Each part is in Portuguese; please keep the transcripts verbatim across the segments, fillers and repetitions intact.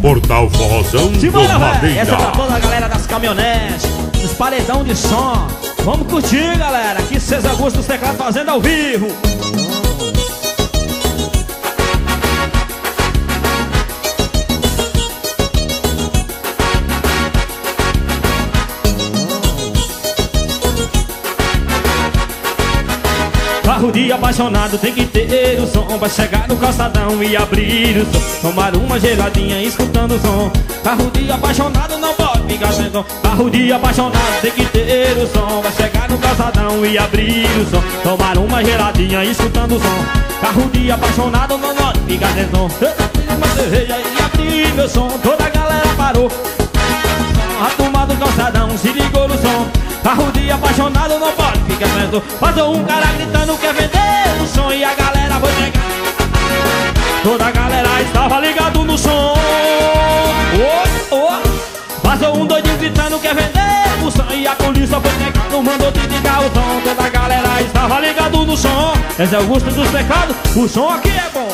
Portal Forrozão do Madeira. Essa é pra toda a galera das caminhonetes, dos paredão de som. Vamos curtir, galera. Aqui César Augusto, os teclados fazendo ao vivo. Carro de apaixonado tem que ter o som. Vai chegar no calçadão e abrir o som. Tomar uma geladinha escutando o som. Carro de apaixonado não pode ficar sem som. Carro de apaixonado tem que ter o som. Vai chegar no calçadão e abrir o som. Tomar uma geladinha escutando o som. Carro de apaixonado não pode ficar sem som. Eu tomei uma cerveja e abri meu som. Toda a galera parou. A turma do calçadão se ligou no som. Carro de apaixonado não pode ficar sem som. Passou um cara gritando quer vender o som. E a galera foi chegar. Toda a galera estava ligado no som. Oh, oh. Passou um doidinho gritando quer vender o som. E a polícia foi chegar, não mandou desligar o som. Toda a galera estava ligado no som. Esse é o gosto dos teclados, o som aqui é bom.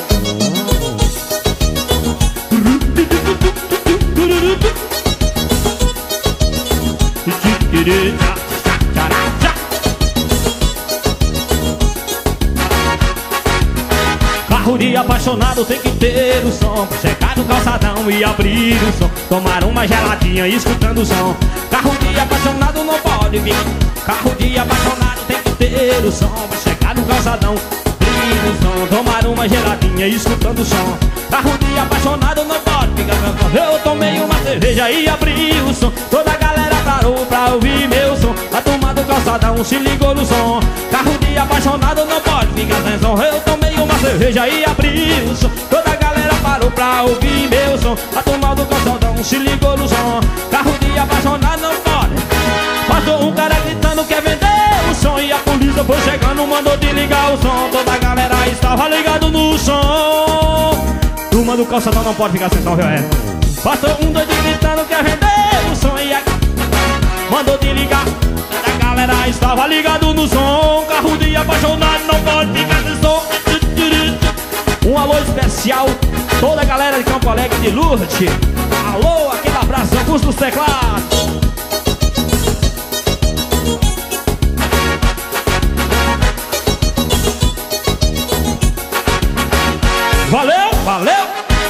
Carro de apaixonado tem que ter o som. Chegar no calçadão e abrir o som. Tomar uma geladinha escutando o som. Carro de apaixonado não pode vir. Carro de apaixonado tem que ter o som. Chegar no calçadão, abrir o som. Tomar uma geladinha escutando o som. Carro de apaixonado não pode ficar. Eu tomei uma cerveja e abri o som. Toda a galera parou pra ouvir meu som. A turma do calçadão se ligou no som. Carro de apaixonado não pode ficar sem som. Eu tomei uma cerveja e abri o som. Toda a galera parou pra ouvir meu som. A turma do calçadão se ligou no som. Carro de apaixonado não pode. Passou um cara gritando quer vender o som. E a polícia foi chegando, mandou desligar o som. Toda a galera estava ligado no som. Turma do calçadão não pode ficar sem som, viu? É. Passou um doido gritando quer vender o som. E a... mandou desligar. Toda a galera estava ligado no som. Carro de apaixonado não pode ficar sem som. Um alô especial, toda a galera de Campo Alegre de Lourdes. Alô, aquele abraço, Augusto dos teclados. Valeu, valeu.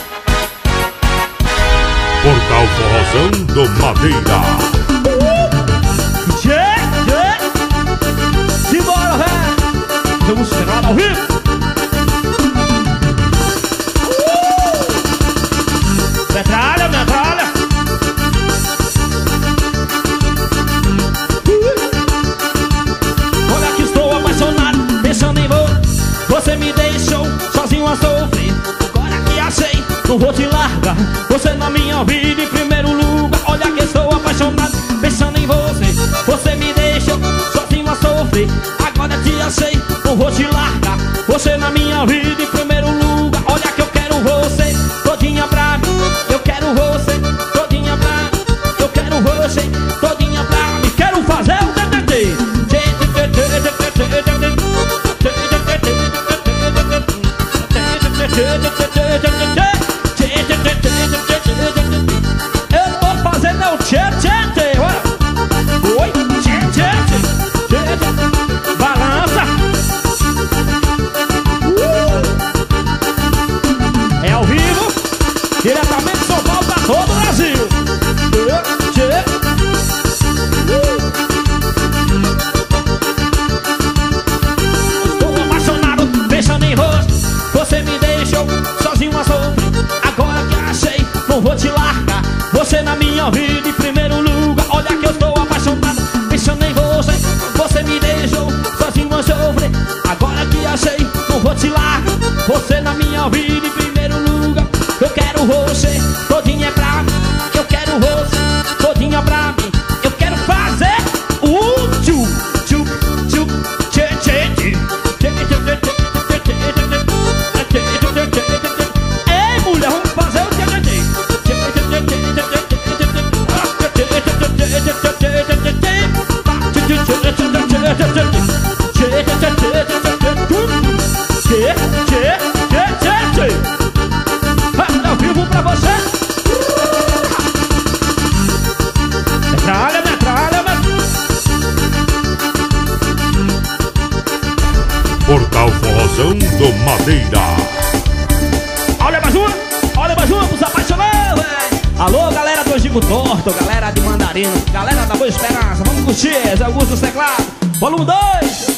Portal Forrozão do Madeira. Uh, tchê, tchê. Simbora, velho. Vamos chegar ao vivo. Metralha, metralha. Olha que estou apaixonado, pensando em você. Você me deixou sozinho a sofrer. Agora que achei, não vou te largar. Você na minha vida em primeiro lugar. Olha que estou apaixonado, pensando em você. Você me deixou sozinho a sofrer. Agora te achei, não vou te largar. Você na minha vida em primeiro lugar. Olha que eu quero você todinha pra mim. Eu quero você todinha pra mim. Eu quero você todinha pra mim. Quero fazer o T T T. Eu tô fazendo o tchê tchê tchê. Oi, tchê tchê tchê. Balança. É ao vivo, diretamente de São Paulo pra todo o Brasil. Estou apaixonado, pensando em você. Você me deixou sozinho a sofrer. Agora que achei, não vou te largar. Você na minha vida em primeiro lugar. Olha que eu estou apaixonado, pensando em você. Você me deixou sozinho a sofrer. Agora que achei, não vou te largar. Você na minha vida em primeiro lugar. Eu quero você todinha pra mim. Eu quero você todinha pra mim. Eu quero fazer o tchu tchu tchu tchê tchê tchê. Ei, mulher, vamos fazer o tchê tchê tchê. Ao vivo pra você. Forrozão do Madeira. Olha mais uma, olha mais uma pros apaixonados, véi. Alô, galera do Gigo Torto, galera de Mandarina, galera da Boa Esperança, vamos curtir, Zé Augusto Teclado, volume dois.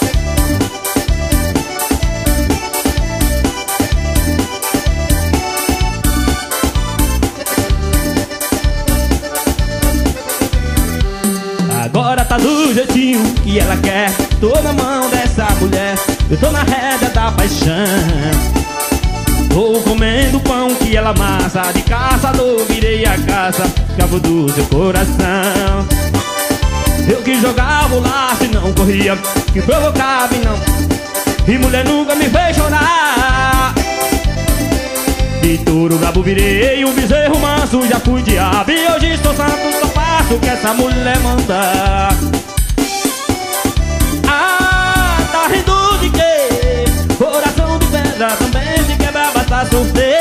Agora tá do jeitinho que ela quer. Tô na mão dessa mulher, eu tô na rédea da paixão. Tô comendo pão que ela amassa, de caçador virei a caça, cabo do seu coração. Eu que jogava o laço e não corria, que provocava e não, e mulher nunca me fez chorar. De touro brabo virei um bezerro manso, já fui diabo e hoje estou santo, só faço o que essa mulher manda. Ah, tá rindo de quê? Coração de pedra também se quebra, basta sofrer.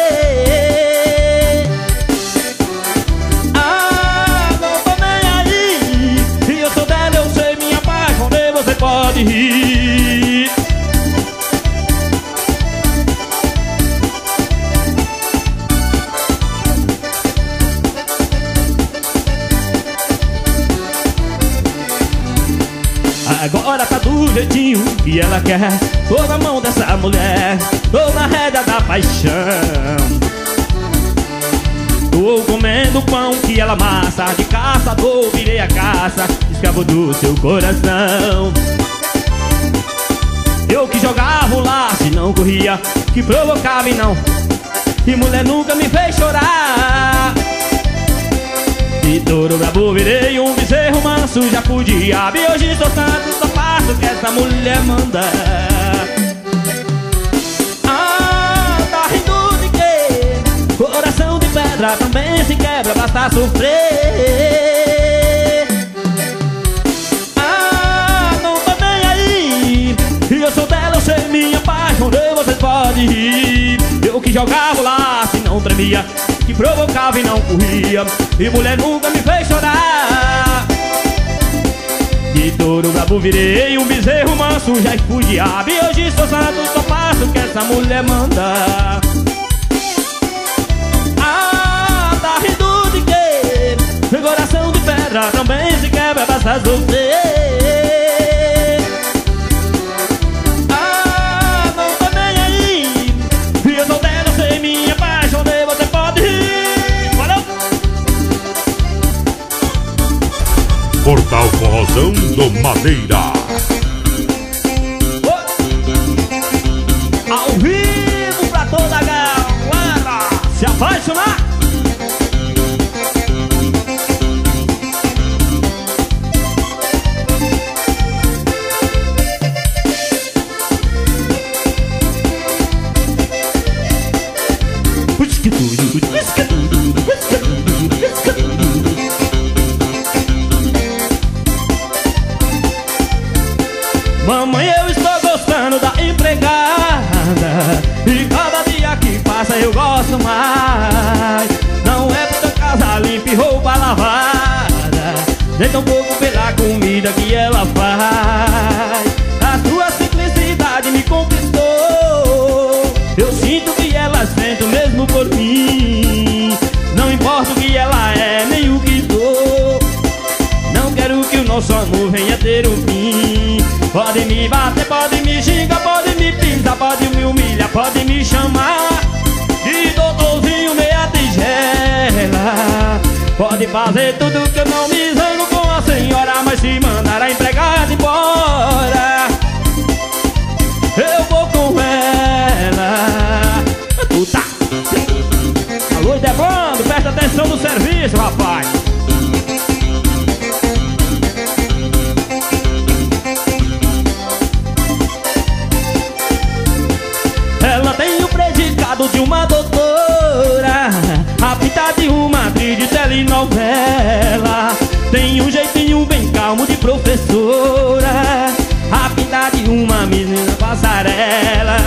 Ah, não tô nem aí, se eu sou dela eu sei minha paixão, você pode rir. Agora tá do jeitinho que ela quer. Tô na mão dessa mulher, tô na rédea da paixão. Tô comendo pão que ela amassa, de caçador virei a caça, escravo do seu coração. Eu que jogava o laço e não corria, que provocava e não, e mulher nunca me fez chorar. De touro brabo virei um bezerro manso, já fui diabo e hoje sou santo, só faço o que essa mulher manda. Ah, tá rindo de quê? Coração de pedra também se quebra, basta sofrer. Ah, não tô nem aí, e eu sou dela, eu sei minha paixão, de vocês podem rir. Eu que jogava o laço e não tremia, que provocava e não corria, e mulher nunca me fez chorar. De touro brabo virei um bezerro manso, já fui diabo e hoje sou santo, só faço o que essa mulher manda. Ah, tá rindo de quê? Meu coração de pedra também se quebra, basta sofrer. Ah, não tô nem aí, e eu sou dela, eu sei minha paixão, de você pode rir. Valeu! Portal Forrozão do Madeira. Oh! Ao vivo pra toda a galera se apaixonar. Mamãe, eu estou gostando da empregada, e cada dia que passa eu gosto mais. Não é por ter casa limpa e roupa lavada, nem tão pouco pela comida que ela faz. A sua simplicidade me conquistou, eu sinto que ela sente o mesmo por mim. Não importa o que ela é, nem o que dou, não quero que o nosso amor venha ter um fim. Pode me bater, pode me xingar, pode me pisar, pode me humilhar, pode me chamar de doutorzinho meia tigela. Pode fazer tudo que eu não me zango com a senhora, mas se mandar a empregada embora, eu vou com ela. Puta! A luz é bom, presta atenção no serviço, rapaz. Ela tem o predicado de uma doutora, a pinta de uma atriz de telenovela, tem um jeitinho bem calmo de professora, a pinta de uma menina passarela.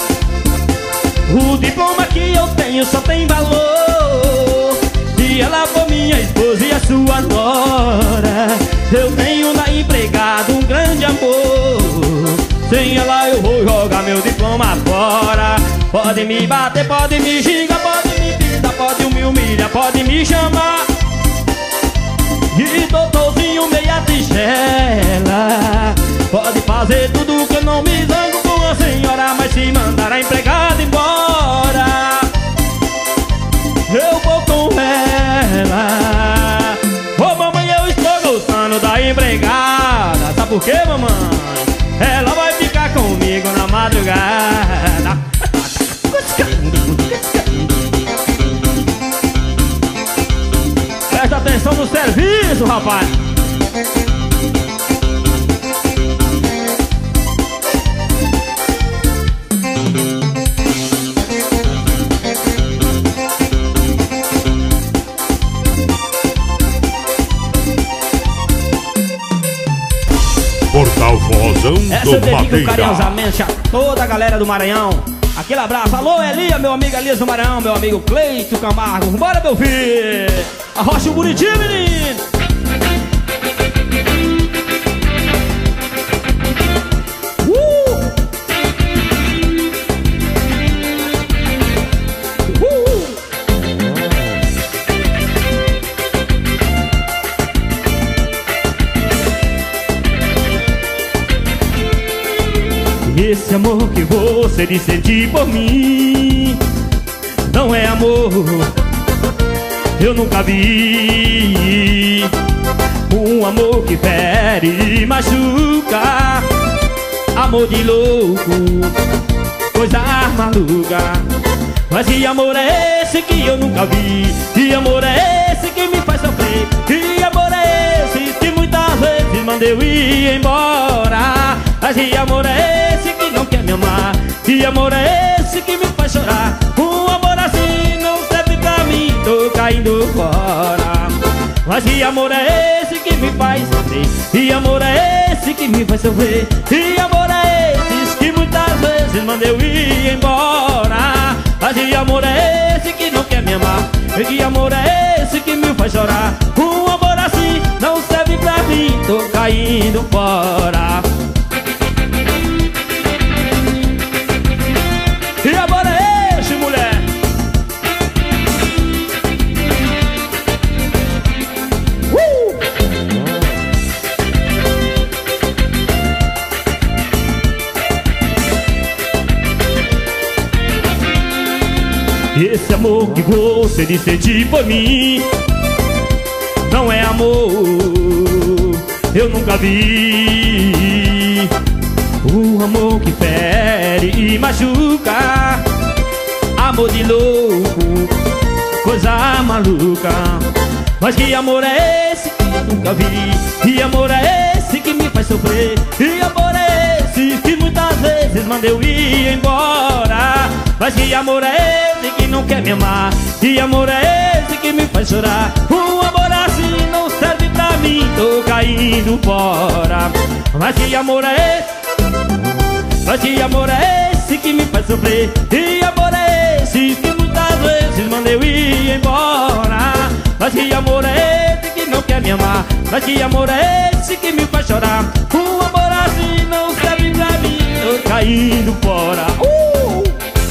O diploma que eu tenho só tem valor se ela for minha esposa e a sua nora. Eu tenho na empregada um grande amor, sem ela eu vou jogar jogar meu diploma fora. Pode me bater, pode me xingar, pode me pintar, pode me humilhar, pode me chamar de doutorzinho meia tigela. Pode fazer tudo que eu não me zango com a senhora, mas se mandar a empregada embora, eu vou com ela. Ô mamãe, eu estou gostando da empregada. Sabe por quê, mamãe? Ela vai ficar comigo na madrugada. Presta atenção no serviço, rapaz. Portal Forrozão Essa do eu dedico Madeira. carinhosamente a toda a galera do Maranhão. Aquele abraço, alô Elia, meu amigo Elias do Maranhão, meu amigo Cleito Camargo. Bora, meu filho! Arrocha o Buriti, menino! Esse amor que você diz sentir por mim não é amor, eu nunca vi. Um amor que fere e machuca, amor de louco, coisa maluca. Mas que amor é esse que eu nunca vi? Que amor é esse que me faz sofrer? Que amor é esse que muitas vezes manda eu ir embora? Mas que amor é esse que não quer me amar? Que amor é esse que me faz chorar? Um amor assim não serve pra mim, tô caindo fora. Mas que amor é esse que me faz sofrer? Que amor é esse que me faz sofrer? Que amor é esse que muitas vezes manda eu ir embora? Mas que amor é esse que não quer me amar? Que amor é esse que me faz chorar? Um amor assim não serve pra mim, tô caindo fora. Que amor é esse, mulher? Uh! Esse amor que você diz sentir por mim não é amor, eu nunca vi. Um amor que fere e machuca, amor de louco, coisa maluca. Mas que amor é esse que eu nunca vi? Que amor é esse que me faz sofrer? Que amor é esse que muitas vezes manda eu ir embora? Mas que amor é esse que não quer me amar? Que amor é esse que me faz chorar? Um amor assim não serve pra mim, tô caindo fora. Mas que amor é esse? Mas que amor é esse que me faz sofrer? Que amor é esse que muitas vezes manda eu ir embora? Mas que amor é esse que não quer me amar? Mas que amor é esse que me faz chorar? Um amor assim não serve pra mim, tô caindo fora. uh!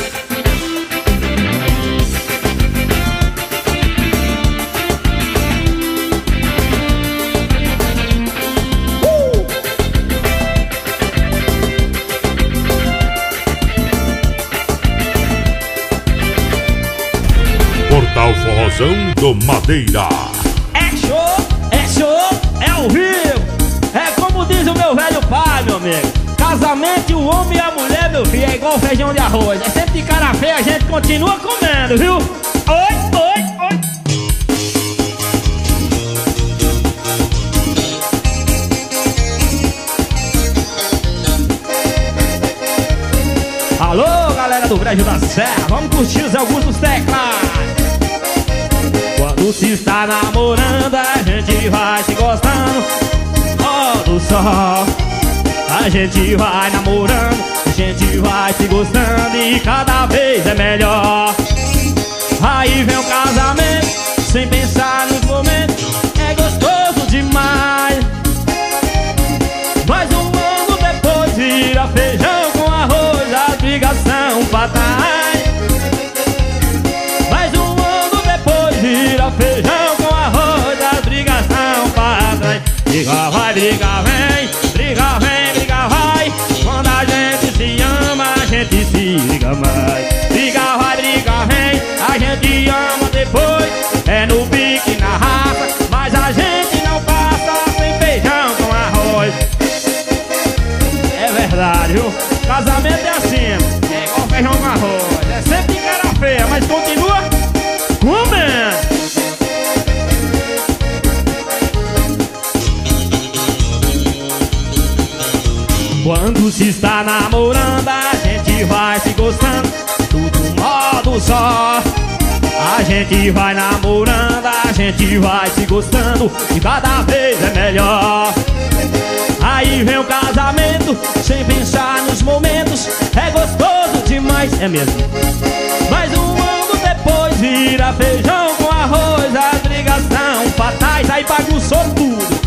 Portal Forrozão do Madeira. É show, é show, é ao vivo. É como diz o meu velho pai, meu amigo. Casamento, o homem e a mulher, meu filho, é igual feijão de arroz. É sempre de cara feia, a gente continua comendo, viu? Oi, oi, oi. Alô, galera do Brejo da Serra, vamos curtir os Augustos Teclados. Quando se está namorando, a gente vai se gostando. Ó do sol, a gente vai namorando, a gente vai se gostando e cada vez é melhor. Aí vem o casamento, sem pensar nos momentos, é gostoso demais. Mas um ano depois vira feijão com arroz. verdade, viu? Casamento é assim, é igual feijão com arroz. É sempre de cara feia, mas continua comendo. Quando se está namorando, a gente vai se gostando, tudo modo só. A gente vai namorando, a gente vai se gostando, e cada vez é melhor. Aí vem o casamento, sem pensar nos momentos, é gostoso demais, é mesmo. Mas um ano depois vira feijão com arroz, as brigas são fatais, aí bagunçou tudo.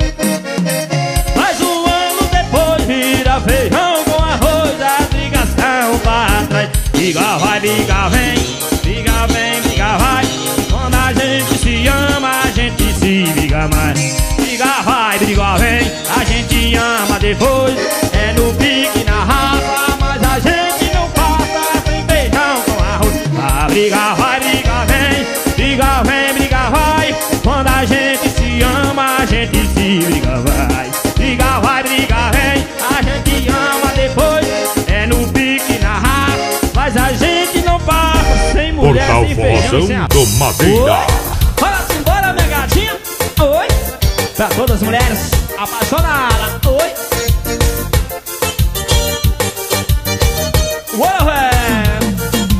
Mas um ano depois vira feijão com arroz, as brigas são pra trás. Briga vai, briga vem, briga vem, briga vai. Quando a gente se ama, a gente se liga mais. Briga vai, briga vem, a gente ama depois. É no pique, na raça, mas a gente não passa sem feijão com arroz. A briga vai, briga vem, briga vem, briga vai. Quando a gente se ama, a gente se liga vai. Briga vai, briga vem, a gente ama depois. É no pique, na raça, mas a gente não passa sem mulher, Portal sem feijão, sem Forrozão do Madeira. Bora-se embora, minha gatinha. Oi. Pra todas as mulheres apaixonadas. Oi. Bora, velho.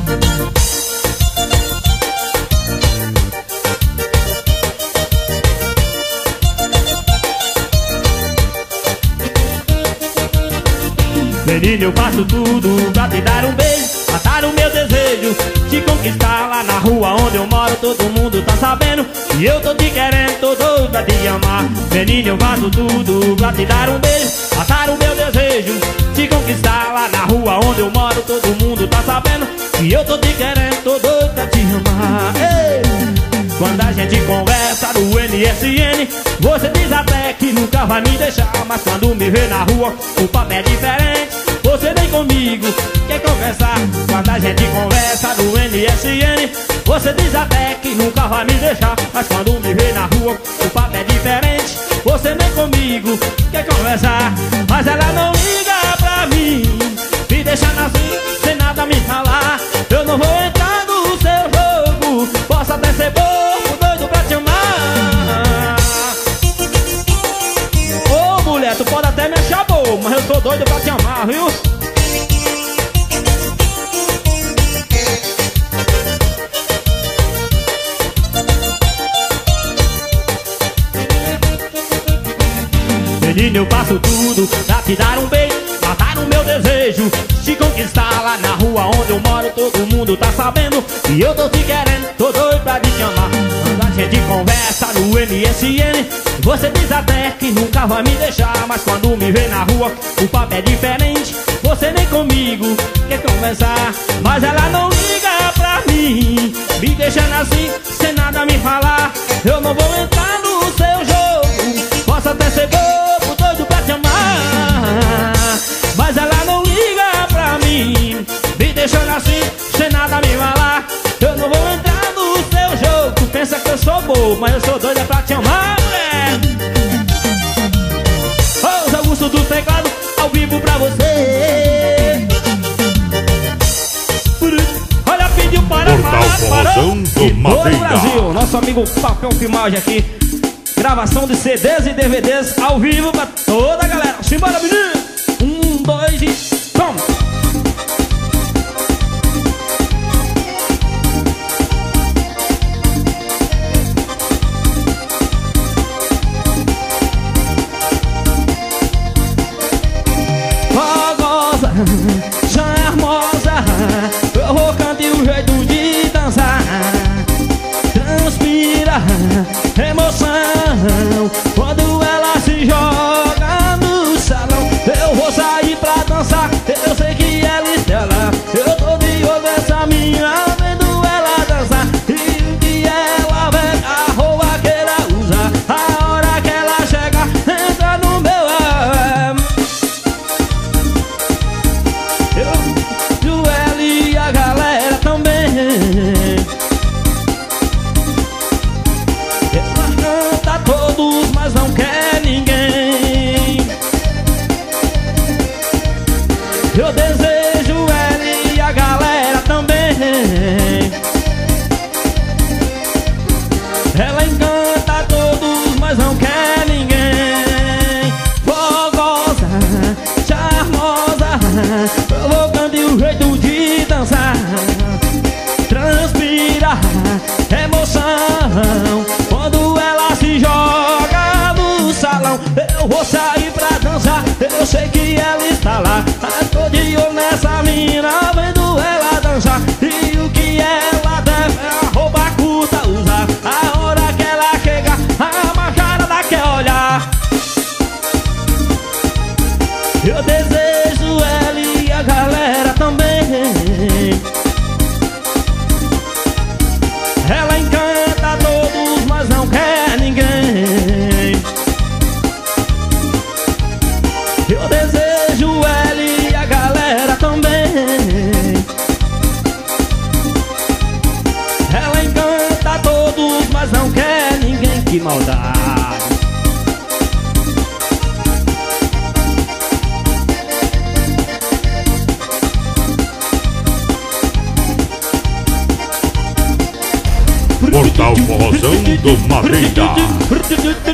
Menino, eu faço tudo pra te dar um beijo, matar o meu desejo, te conquistar lá na rua onde eu moro, todo mundo tá sabendo. E eu tô te querendo, tô doido pra te amar. Menino, eu faço tudo pra te dar um beijo, matar o meu desejo, te conquistar lá na rua onde eu moro, todo mundo tá sabendo. E eu tô te querendo, tô doido pra te amar. Ei! Quando a gente conversa no N S N, você diz até que nunca vai me deixar, mas quando me vê na rua, o papo é diferente. Você vem comigo, quer conversar. Quando a gente conversa no N S N, você diz até que nunca vai me deixar, mas quando me vê na rua, o papo é diferente. Você vem comigo, quer conversar, mas ela não liga pra mim, me deixando assim, sem nada me falar. Eu não vou entrar no seu jogo, posso até ser bobo, doido pra te amar. Ô mulher, tu pode até me achar bobo, mas eu sou doido pra te amar, viu? Menino, eu faço tudo pra te dar um beijo, matar o meu desejo, te conquistar lá na rua onde eu moro, todo mundo tá sabendo. E eu tô te querendo, tô doido pra te amar. Quando a gente conversa no M S N, você diz até que nunca vai me deixar, mas quando me vê na rua, o papo é diferente. Você nem comigo quer conversar, mas ela não liga pra mim, me deixando assim, sem nada me falar. Eu não vou entrar no seu jogo, posso até ser bobo, doido pra te amar, mas ela não liga pra mim, me deixando assim, sem nada me falar. Eu não vou entrar no seu jogo. Tu pensa que eu sou bobo, mas eu sou doida pra te amar, mulher. Ô, Zé Augusto do teclado, ao vivo pra você. Olha, pediu para Portal Forrozão do Madeira. todo Brasil, nosso amigo Papel Filmagem aqui. Gravação de C Ds e D V Ds ao vivo pra toda a galera. Simbora, menino! Um, dois e... Toma! Fogosa, charmosa, provocante o jeito de dançar. Transpira emoção quando ela se joga no salão. Eu vou sair pra dançar, eu sei que ela estela. Eu tô de olho nessa mina, vendo ela dançar. E o que ela vê, a roupa que ela usa, a hora que ela chega, entra no meu ar. Eu, o ela e a galera também. Ela canta todos, mas vou sair pra dançar, eu sei que ela está lá. Tô de olho nessa mina, vendo ela dançar. E o que ela deve é a roupa curta usar. A hora que ela chega, a macharada quer olhar. Eu desejo ela e a galera também. Ela encanta todos, mas não quer ninguém. Eu desejo ela e a galera também. Ela encanta todos, mas não quer ninguém. Que maldade. Portal Forrozão do Madeira.